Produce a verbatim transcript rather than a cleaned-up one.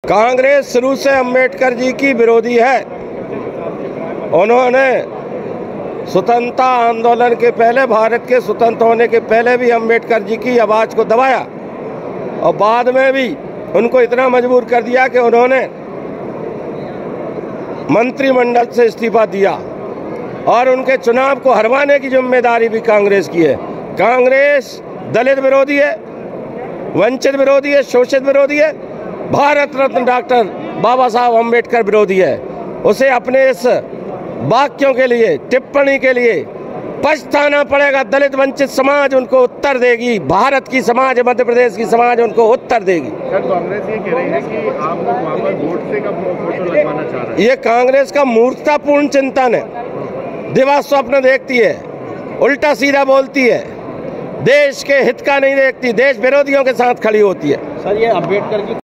कांग्रेस शुरू से अंबेडकर जी की विरोधी है। उन्होंने स्वतंत्रता आंदोलन के पहले, भारत के स्वतंत्र होने के पहले भी अंबेडकर जी की आवाज़ को दबाया और बाद में भी उनको इतना मजबूर कर दिया कि उन्होंने मंत्रिमंडल से इस्तीफा दिया और उनके चुनाव को हरवाने की जिम्मेदारी भी कांग्रेस की है। कांग्रेस दलित विरोधी है, वंचित विरोधी है, शोषित विरोधी है, भारत रत्न डॉक्टर बाबा साहब अंबेडकर विरोधी है। उसे अपने इस वाक्यों के लिए, टिप्पणी के लिए पछताना पड़ेगा। दलित वंचित समाज उनको उत्तर देगी, भारत की समाज, मध्य प्रदेश की समाज उनको उत्तर देगी। सर, कांग्रेस ये कह रही है कि आप लोग वहाँ पर गोडसे का फोटो लगवाना चाह रहे हैं। ये कांग्रेस का मूर्खतापूर्ण चिंतन है, दिवा स्वप्न देखती है, उल्टा सीधा बोलती है, देश के हित का नहीं देखती, देश विरोधियों के साथ खड़ी होती है। सर, ये अम्बेडकर जी